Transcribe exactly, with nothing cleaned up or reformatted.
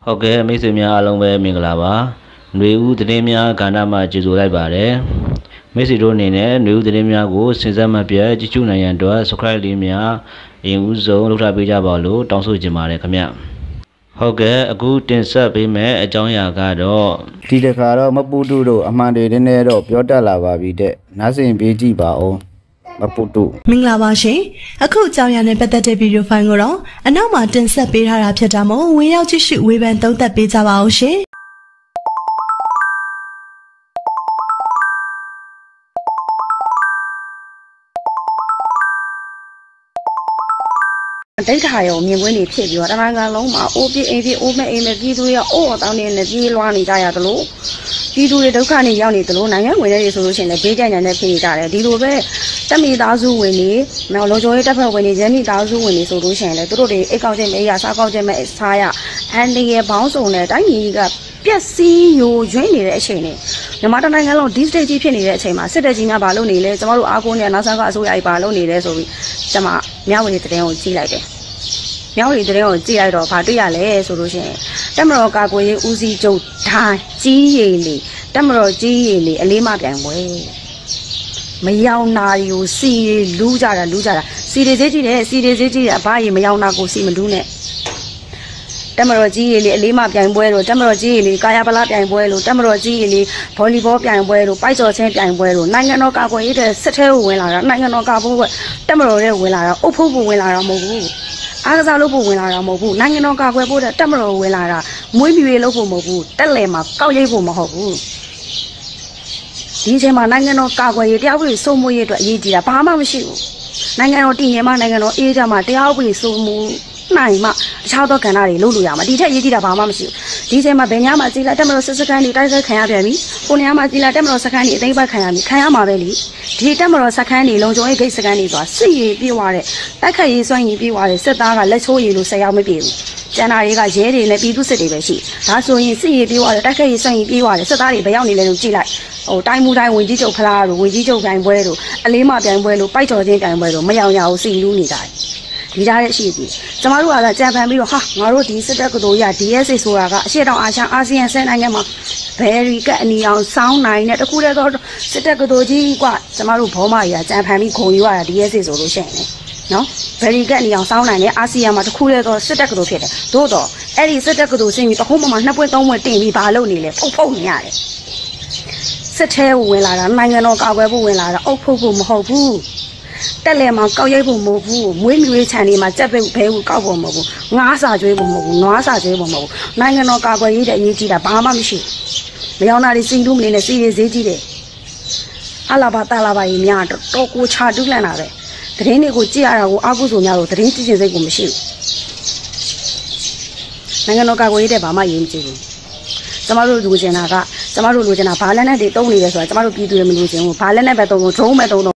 ဟုတ်ကဲ့မိတ်ဆွေများအားလုံးပဲမင်္ဂလာပါຫນွေဦးသတင်းများကဏ္ဍမှာကြိုဆိုလိုက်ပါတယ်မိတ်ဆွေတို့အနေနဲ့ຫນွေဦးသတင်းများကိုစဉ်ဆက်မပြတ်ကြည့်ရှုနိုင်ရန်အတွက် subscribe လေးများအရင်ဦးဆုံးလုပ်ထားပေးကြပါလို့တောင်းဆိုချင်ပါတယ်ခင်ဗျဟုတ်ကဲ့အခုတင်ဆက်ပေးမယ့်အကြောင်းအရာကတော့ဒီတခါတော့မပူတူတို့အမှန်တွေနည်းနည်းတော့ပြောတတ်လာပါပြီတဲ့နားဆင်ပေးကြည့်ပါဦးမပူတူမင်္ဂလာပါရှင်အခုအကြောင်းအရာနဲ့ပတ်သက်တဲ့ဗီဒီယိုဖိုင်ကိုတော့အနောက်မှာတင်ဆက်ပေးထားတာဖြစ်တာမို့ဝင်ရောက်ကြည့်ရှုဝေဖန်သုံးသပ်ပေးကြပါဦးရှင်ဒိဋ္ဌာရောမြင်ကွင်းတွေဖြစ်ပြီးတော့တမန်ကလုံးမှာအိုးပြအိမ်ပြအိုးမဲ့အိမ်မဲ့ပြည်သူတွေအိုးအတောင်းနေနဲ့ပြေးလွှားနေကြရသလိုပြည်သူတွေဒုက္ခနဲ့ရောက်နေသလိုနိုင်ငံဝင်တွေဆိုလို့ရှိရင်လည်းဘေးကြိုင်နေတဲ့ဖြစ်နေကြတယ်ဒီလိုပဲတက်မိသားစုဝင်တွေနောက်လောကျော်ရေးတပ်ဖွဲ့ဝင်တွေဂျမ်းမိသားစုဝင်တွေဆိုလို့ရှိရင်လည်းသူတို့တွေအိတ်ကောက်ခြင်းမအေးရစားကောက်ခြင်းမစားရအန်ဒီရဲ့ဘောင်းစုံနဲ့တိုင်းပြည်ကပျက်စီးယိုယွင်းနေတဲ့အချိန်နဲ့မြန်မာတိုင်းနိုင်ငံလုံးဒီစတိတ်ကြီးဖြစ်နေတဲ့အချိန်မှာစစ်တပ်ကြီးများဘာလုပ်နေလဲကျမတို့အားကိုးနေနာဆာကအစိုးရကြီးဘာလုပ်နေလဲဆိုပြီးကျမမြဝတီတရင်ကိုကြည့်လိုက်တယ်မြဝတီတရင်ကိုကြည့်လိုက်တော့ဘာတွေ့ရလဲဆိုလို့ရှိရင်တက်မတော်ကာကွယ်ရေးဦးစီးချုပ်ဓာကြီးရည်လေတက်မတော်ကြီးရည်လေအလေးမပြိုင်ပွဲမယောင်နာရီကိုစီလူးကြတာလူးကြတာစီတွေသေးကြည့်တယ်စီတွေသေးကြည့်တယ်အဘကြီးမယောင်နာကိုစီမလူးနဲ့တက်မတော်ကြီးရည်လေအလေးမပြိုင်ပွဲလို့တက်မတော်ကြီးရည်လေကာယပလားပြိုင်ပွဲလို့တက်မတော်ကြီးရည်လေဗော်လီဘောပြိုင်ပွဲလို့ပိုက်ကျော်ချင်းပြိုင်ပွဲလို့နိုင်ငံတော်ကာကွယ်ရေးတဲ့စစ်ထဲကိုဝင်လာတာနိုင်ငံတော်ကာကွယ်ပွဲတက်မတော်ရဲ့ဝင်လာတာအုပ်ဖို့ဖို့ဝင်လာတာမဟုတ်ဘူးအားကစားလုပ်ဖို့ဝင်လာတာမဟုတ်ဘူးနိုင်ငံတော်ကာကွယ်ဖို့တဲ့တက်မတော်ဝင်လာတာမွေးမြူရေးလုပ်ဖို့မဟုတ်ဘူးတက်လေမှာကောက်ရိပ်ဖို့မဟုတ်ဘူးဒီအချိန်မှာနိုင်ငံတော်ကာကွယ်ရေးတရားဥပဒေစိုးမိုးရေးအတွက်အရေးကြီးတာဘာမှမရှိဘူးနိုင်ငံတော်တည်ငြိမ်မှနိုင်ငံတော်အေးချမ်းမှတရားဥပဒေစိုးမိုးနိုင်မှအခြားသောကဏ္ဍတွေလုပ်လို့ရမှာဒီထက်ရေးကြည့်တာဘာမှမရှိဘူးဒီအချိန်မှာဘယ်ညမှာကြည်လာတက်မလို့စစ်စကန်တွေတိုက်ခိုက်ခံရပြန်ပြီကိုနေရာမှာကြည်လာတက်မလို့စကန်တွေအသိပတ်ခံရပြီခံရမှာပဲလေဒီတက်မလို့စကန်တွေလုံခြုံရေးဂိတ်စကန်တွေဆိုတာစစ်ရေးပြေးသွားတဲ့တိုက်ခိုက်ရေးစွမ်းရည်ပြေးသွားတဲ့စစ်သားကလက်ချိုးရည်လို့ဆက်ရောက်မပြေဘူးကျန်တာတွေကရဲတွေနဲ့ပြည်သူစစ်တွေပဲရှိဒါဆိုရင်စစ်ရေးပြေးသွားတဲ့တိုက်ခိုက်ရေးစွမ်းရည်ပြေးသွားတဲ့စစ်သားတွေဘယ်ရောက်နေလဲလို့ကြည့်လိုက်ဟိုတိုင်းမူတိုင်းဝင်ကြီးချုပ်ဖလားတို့ဝင်ကြီးချုပ်ပြိုင်ပွဲတို့အလေးမပြိုင်ပွဲတို့ပိုက်ကျော်ချင်းပြိုင်ပွဲတို့မယောင်ရအောင်စီလူးနေကြတယ်ဒီကြားရဲ့ရှိပြီကျမတို့ကကြံဖန်ပြီးတော့ဟာငါတို့ဒီစစ်တပ်ကတို့ရ ဒီ အက်စ် အေ ဆိုတာကအရှေ့တောင်အာရှအာဆီယံဆဲနိုင်ငံမှာ very ကအနီအောင်စောင်းနိုင်တဲ့တခုတည်းသောစစ်တပ်ကတို့ကြီးကကျမတို့ဘောမကြီးကကြံဖန်ပြီးခုံယူရတာ ဒီ အက်စ် အေ ဆိုလို့ရှိရင်လေနော် very ကအနီအောင်စောင်းနိုင်တဲ့အာဆီယံမှာတခုတည်းသောစစ်တပ်ကတို့ဖြစ်တယ်သို့တော့အဲ့ဒီစစ်တပ်ကတို့ဆင်းပြီးတခုံးပေါ်မှာနှစ်ပွင့်သုံးပွင့်တင်ပြီးဘာလုပ်နေလဲဖုတ်ဖုတ်နေရတယ်စစ်ထဲကိုဝင်လာတာနိုင်ငံတော်ကာကွယ်ဖို့ဝင်လာတာအုပ်ဖို့ဖို့မဟုတ်ဘူးတက်လေမှာကောက်ရိုက်ဖို့မဟုတ်ဘူးမွေးမြူရေးခြံတွေမှာကြက်ပဲဘဲကိုကောက်ဖို့မဟုတ်ဘူးငါးစာကျွေးဖို့မဟုတ်ဘူးနွားစာကျွေးဖို့မဟုတ်ဘူးနိုင်ငံတော်ကာကွယ်ရေးတဲ့အရေးကြီးတာဘာမှမရှိမယောင်နာတွေစီတူးမနေနဲ့စီတွေဈေးကြီးတယ်အလာဘာတာလာဘာကြီးများတော့ကိုချာတူးလန့်တာပဲသတင်းတွေကိုကြည့်ရတာကိုအာကုဆိုများလို့သတင်းကြည့်ခြင်းစိတ်ကိုမရှိဘူးနိုင်ငံတော်ကာကွယ်ရေးတဲ့ဘာမှရေးမကြည့်ဘူးကျမတို့လူချင်တာကကျမတို့လူချင်တာဘာလက်နဲ့တွေတုံးနေလဲဆိုတာကျမတို့ပြည်သူတွေမလူချင်ဘူးဘာလက်နဲ့ပဲတုံးလို့ဒုံးပဲတုံးတော့